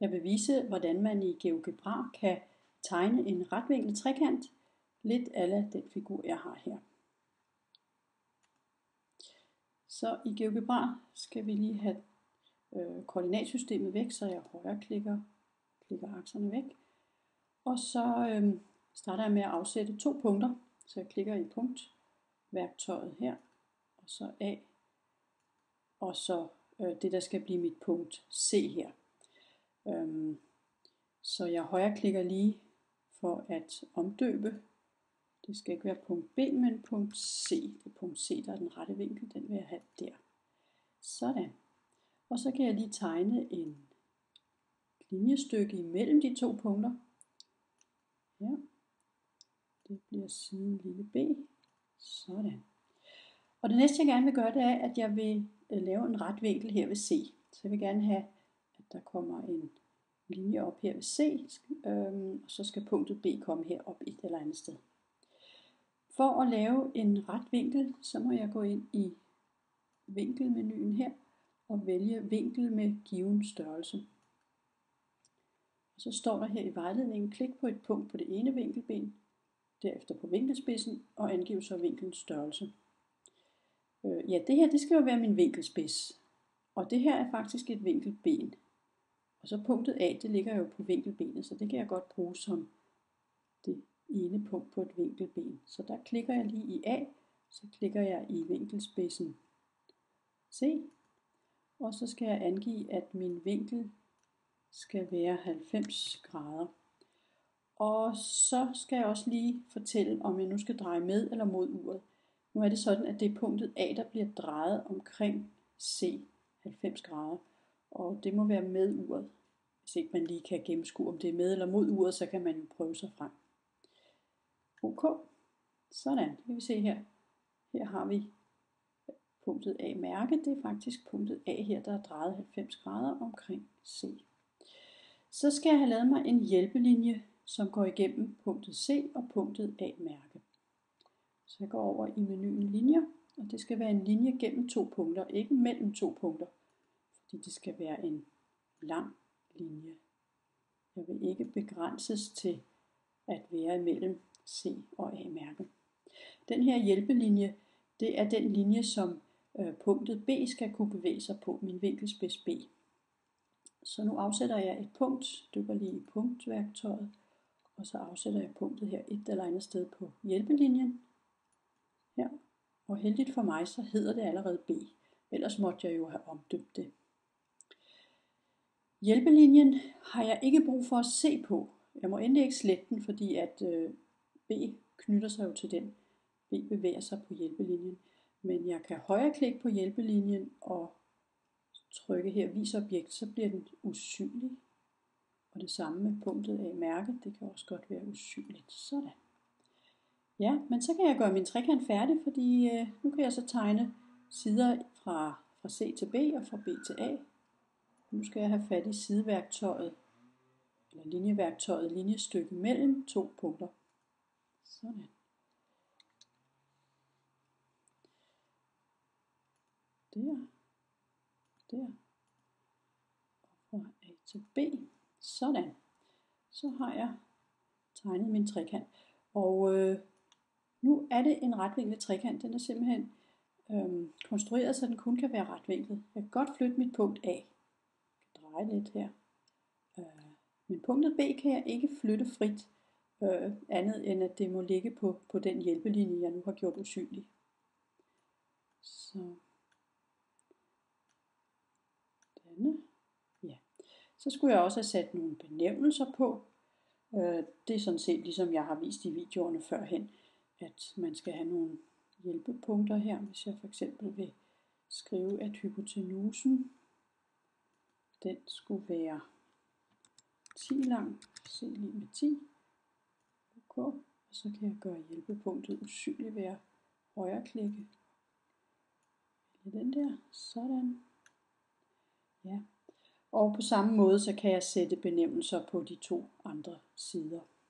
Jeg vil vise, hvordan man i GeoGebra kan tegne en retvinklet trekant, lidt a la den figur, jeg har her. Så i GeoGebra skal vi lige have koordinatsystemet væk, så jeg højreklikker akserne væk. Og så starter jeg med at afsætte 2 punkter, så jeg klikker i punktværktøjet her, og så A, og så det der skal blive mit punkt C her. Så jeg højreklikker lige for at omdøbe. Det skal ikke være punkt B, men punkt C. Det er punkt C, der er den rette vinkel, den vil jeg have der. Sådan. Og så kan jeg lige tegne en linjestykke imellem de 2 punkter. Ja. Det bliver siden lille b. Sådan. Og det næste jeg gerne vil gøre, det er, at jeg vil lave en ret vinkel her ved C. Så jeg vil gerne have, at der kommer en linje op her ved C, og så skal punktet B komme her op et eller andet sted. For at lave en ret vinkel, så må jeg gå ind i vinkelmenuen her og vælge vinkel med given størrelse. Og så står der her i vejledningen, klik på et punkt på det ene vinkelben, derefter på vinkelspidsen og angiv så vinkelens størrelse. Ja, det her det skal jo være min vinkelspids, og det her er faktisk et vinkelben. Og så punktet A, det ligger jo på vinkelbenet, så det kan jeg godt bruge som det ene punkt på et vinkelben. Så der klikker jeg lige i A, så klikker jeg i vinkelspidsen C, og så skal jeg angive, at min vinkel skal være 90 grader. Og så skal jeg også lige fortælle, om jeg nu skal dreje med eller mod uret. Nu er det sådan, at det er punktet A, der bliver drejet omkring C 90 grader, og det må være med uret. Hvis ikke man lige kan gennemskue, om det er med eller mod uret, så kan man jo prøve sig frem. OK. Sådan, det kan vi se her. Her har vi punktet A mærke. Det er faktisk punktet A her, der er drejet 90 grader omkring C. Så skal jeg have lavet mig en hjælpelinje, som går igennem punktet C og punktet A mærke. Så jeg går over i menuen linjer, og det skal være en linje gennem 2 punkter, ikke mellem 2 punkter, fordi det skal være en lang linje. Jeg vil ikke begrænses til at være imellem C og A mærke. Den her hjælpelinje, det er den linje, som punktet B skal kunne bevæge sig på, min vinkelspids B. Så nu afsætter jeg et punkt, dykker lige i punktværktøjet, og så afsætter jeg punktet her et eller andet sted på hjælpelinjen. Her. Og heldigt for mig, så hedder det allerede B. Ellers måtte jeg jo have omdøbt det. Hjælpelinjen har jeg ikke brug for at se på. Jeg må endelig ikke slette den, fordi at B knytter sig jo til den. B bevæger sig på hjælpelinjen. Men jeg kan højreklikke på hjælpelinjen og trykke her vis objekt, så bliver den usynlig. Og det samme med punktet A mærke, det kan også godt være usynligt. Sådan. Ja, men så kan jeg gøre min trekant færdig, fordi nu kan jeg så tegne sider fra C til B og fra B til A. Nu skal jeg have fat i sideværktøjet, eller linjeværktøjet, linjestykke mellem 2 punkter. Sådan. Der. Og fra A til B. Sådan. Så har jeg tegnet min trekant. Og nu er det en retvinklet trekant. Den er simpelthen konstrueret, så den kun kan være retvinklet. Jeg kan godt flytte mit punkt A. Jeg kan dreje lidt her. Men punktet B kan jeg ikke flytte frit, andet end at det må ligge på den hjælpelinje, jeg nu har gjort usynlig. Så denne. Ja. Så skulle jeg også have sat nogle benævnelser på. Det er sådan set ligesom jeg har vist i videoerne førhen, at man skal have nogle hjælpepunkter her. Hvis jeg for eksempel vil skrive, at hypotenusen, den skulle være 10 lang, C lige med 10, OK, og så kan jeg gøre hjælpepunktet usynligt ved at højreklikke. Den der, sådan. Ja. Og på samme måde, så kan jeg sætte benævnelser på de 2 andre sider.